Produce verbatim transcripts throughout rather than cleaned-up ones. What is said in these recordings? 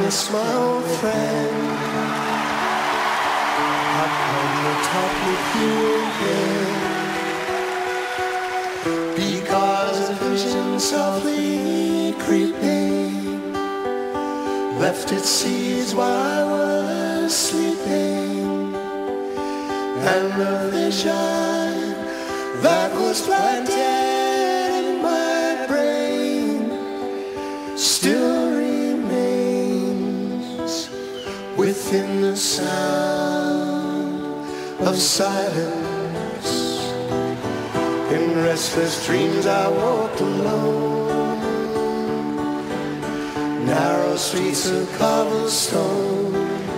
miss my old friend. I've come to talk with you again, because a vision softly creeping left its seeds while I was sleeping, and the vision that was planted in my brain still remains within the sound of silence. In restless dreams I walked alone, narrow streets of cobblestone,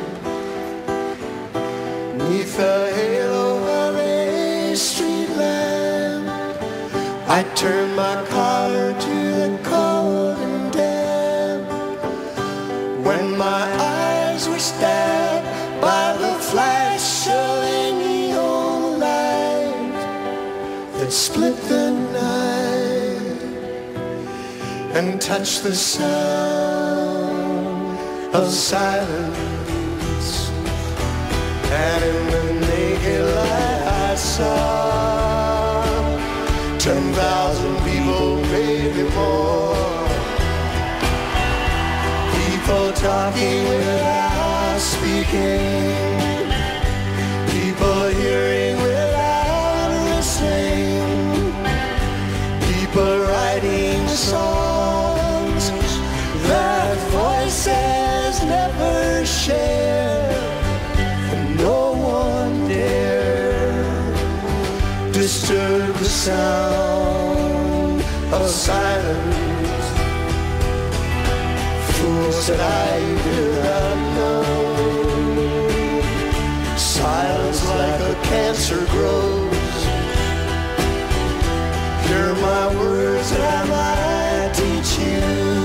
neath the halo of a street lamp. I turned my collar to the cold and damp, when my eyes were stabbed by the flash of a neon light that split the night and touched the sound of silence. And in the naked light I saw ten thousand people, maybe more, people talking without speaking, people hearing without listening, people writing songs that voices never share, and no one dare disturb the sound of silence. Fools that I did not know, silence like a cancer grows. Hear my words that I might teach you,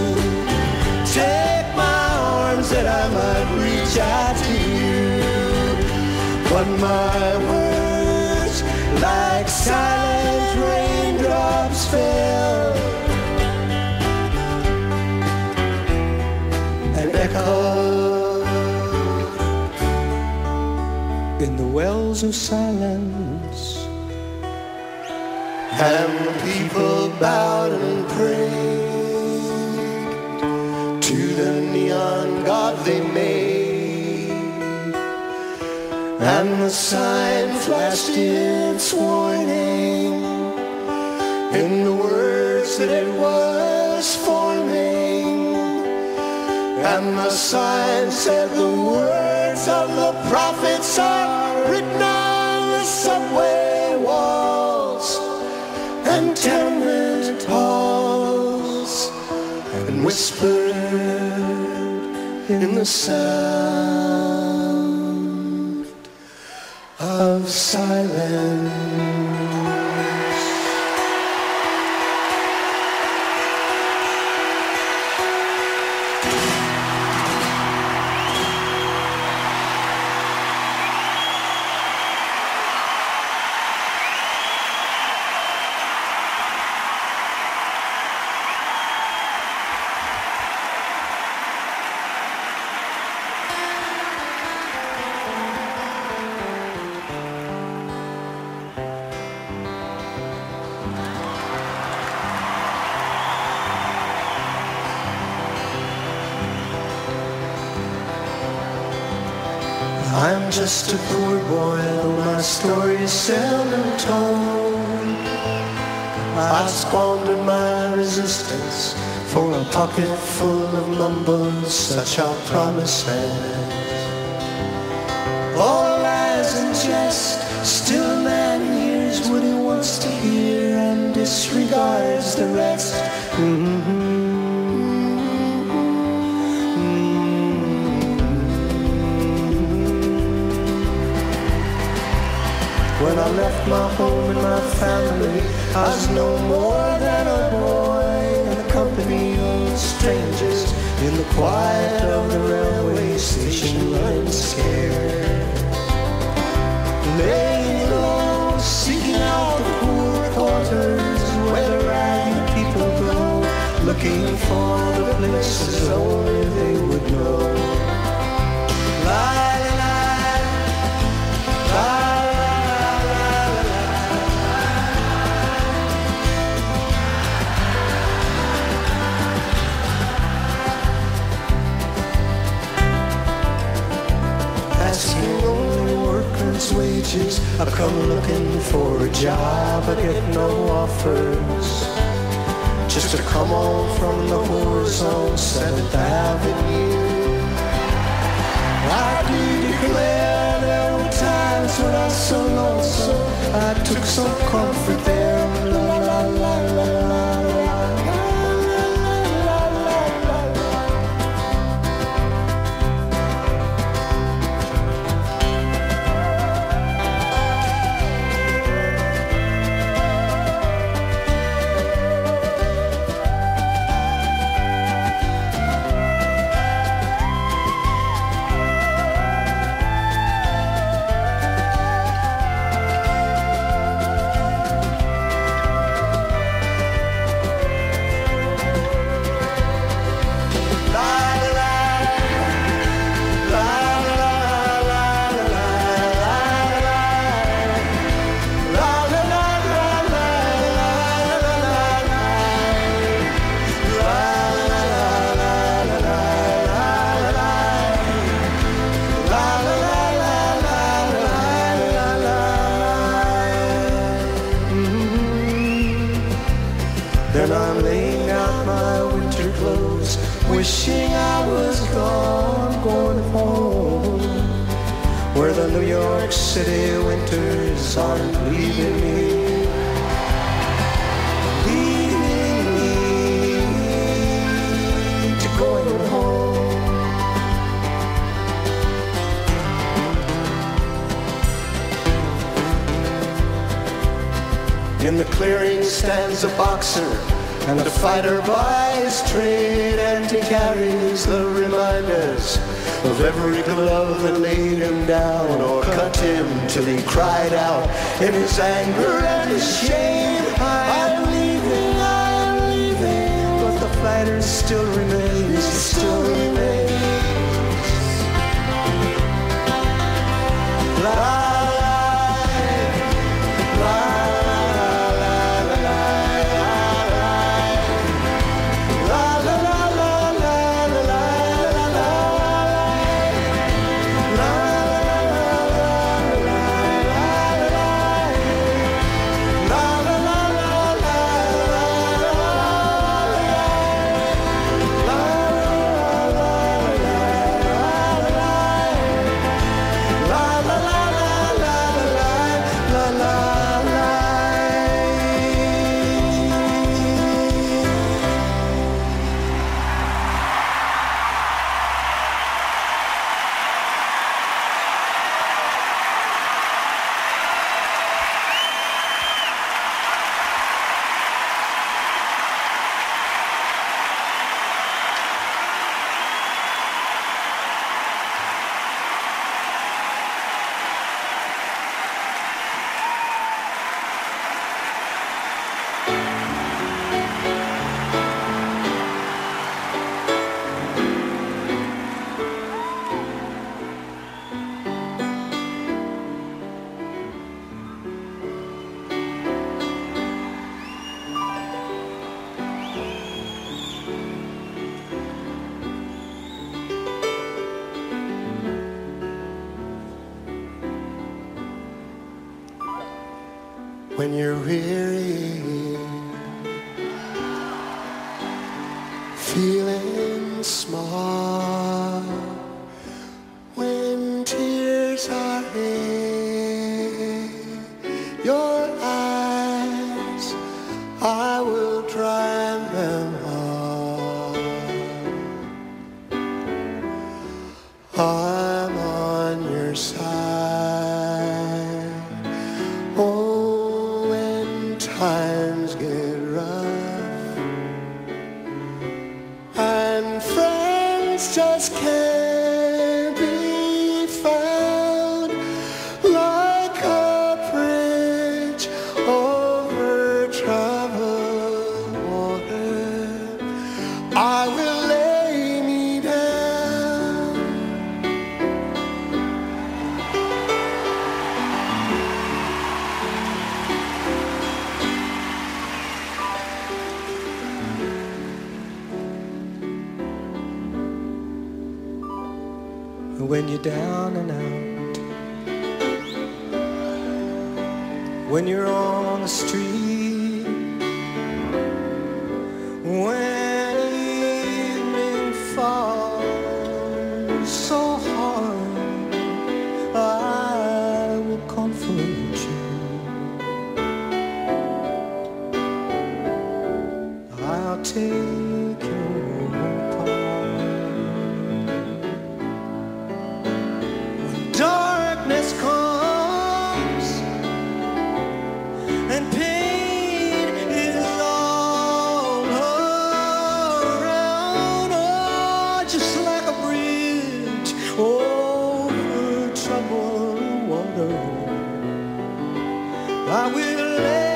take my arms that I might reach out to you, but my words like silent raindrops fell and echoed in the wells of silence. And the people bowed and prayed to the neon god they made, and the sign flashed its warning in the words that it was forming, and the sign said the words of the prophets are written on the subway walls and tenement halls, and whispered in the sound of silence. I'm just a poor boy, though my story is seldom told. I squandered my resistance for a pocket full of mumbles, such are promises. All lies and jest, still a man hears what he wants to hear and disregards the rest. Mm-hmm. When I left my home and my family, I was no more than a boy in the company of strangers, in the quiet of the railway station, running scared, laying low, seeking out the poor quarters where the ragged people go, looking looking for the places only they would know. La la la, la la la la. Asking only workers' wages, I come looking for a job, I get no offers. Just to come on from the whores on seventh Avenue. I do declare there were times when I was so lonesome, I took some comfort there. La la la la la la. Then I'm laying out my winter clothes, wishing I was gone, going home, where the New York City winters aren't leaving me, leaving me to going home. In the clearing stands a boxer, and the fighter buys trade, and he carries the reminders of every glove that laid him down or cut him till he cried out in his anger and his shame, I'm leaving, I'm leaving, but the fighter still remains, still remains. La when you're weary, feeling small, when tears are in your eyes, I will dry them all. I'm on your side. Oh, when times get rough, I when you're down and out, when you're on the street, when evening falls so hard, I will comfort you. I'll take your part. When darkness comes and pain is all around, oh, just like a bridge over troubled water, I will let